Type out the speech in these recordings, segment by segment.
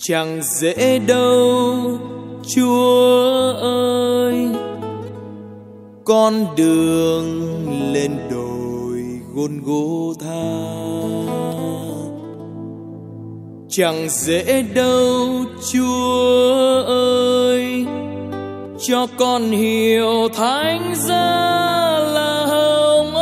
Chẳng dễ đâu Chúa ơi, con đường lên đồi Golgotha. Chẳng dễ đâu Chúa ơi, cho con hiểu thánh giá là hồng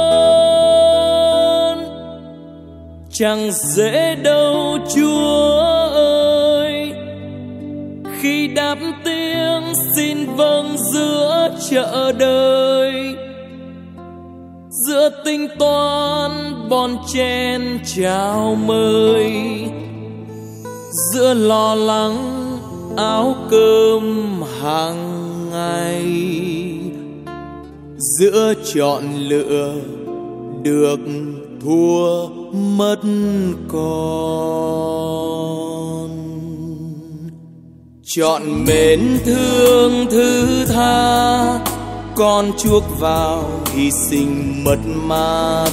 ân. Chẳng dễ đâu Chúa ơi, khi đáp tiếng xin vâng giữa chợ đời, giữa tính toán bon chen chào mời, giữa lo lắng áo cơm hàng ngày, giữa chọn lựa được thua mất con. Chọn mến thương thứ tha, con chuốc vào hy sinh mất mát.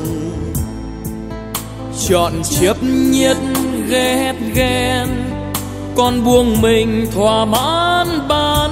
Chọn chấp nhất ghét ghen, con buông mình thỏa mãn bản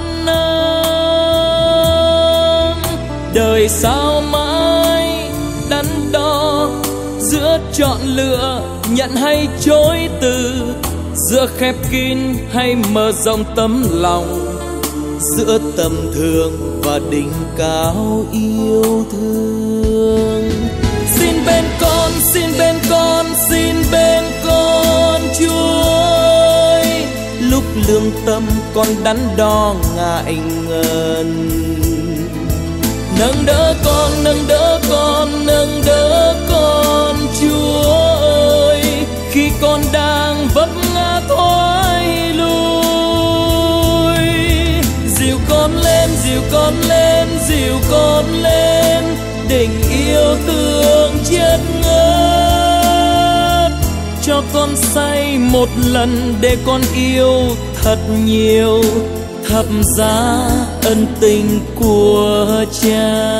năng. Đời sao mãi đắn đo giữa chọn lựa nhận hay chối từ, giữa khép kín hay mở rộng tấm lòng, giữa tầm thường và đỉnh cao yêu thương. Xin bên con, xin bên con, xin bên con Chúa ơi, lúc lương tâm con đắn đo ngại ngần. Nâng đỡ con, nâng đỡ con, nâng đỡ con Chúa ơi, khi con đang vấp ngã thoái lui. Dìu con lên, dìu con lên, dìu con lên, tình yêu thương chất ngất. Cho con say một lần để con yêu thật nhiều, thập giá ân tình của Cha.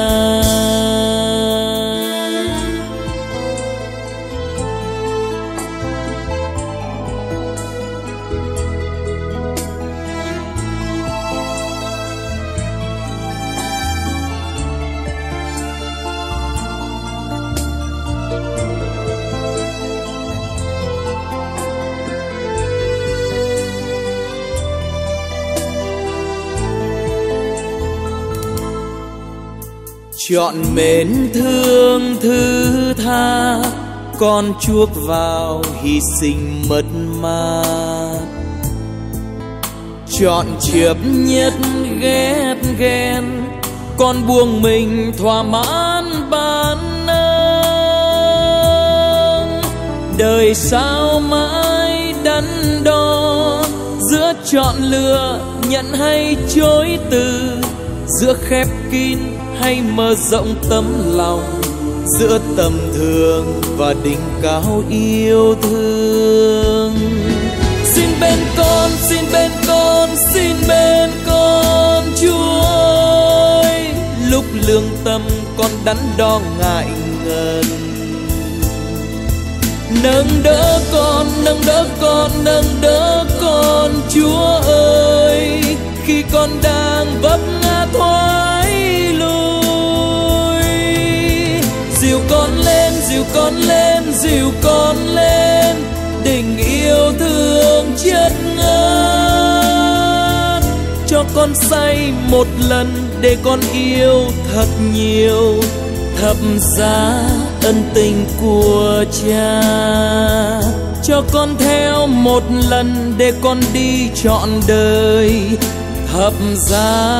Chọn mến thương thứ tha, con chuốc vào hy sinh mất mát. Chọn chấp nhất ghét ghen, con buông mình thỏa mãn bản năng. Đời sao mãi đắn đo giữa chọn lựa nhận hay chối từ, giữa khép kín hay mở rộng tấm lòng, giữa tầm thường và đỉnh cao yêu thương. Xin bên con, xin bên con, xin bên con Chúa ơi, lúc lương tâm con đắn đo ngại ngần. Nâng đỡ con, nâng đỡ con, nâng đỡ con Chúa ơi, khi con đang vấp ngã thoái lui. Dìu con lên, dìu con lên, dìu con lên, tình yêu thương chất ngất. Cho con say một lần để con yêu thật nhiều, thập giá ân tình của Cha. Cho con theo một lần để con đi trọn đời, thập giá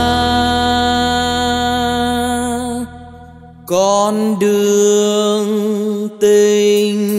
con đường tình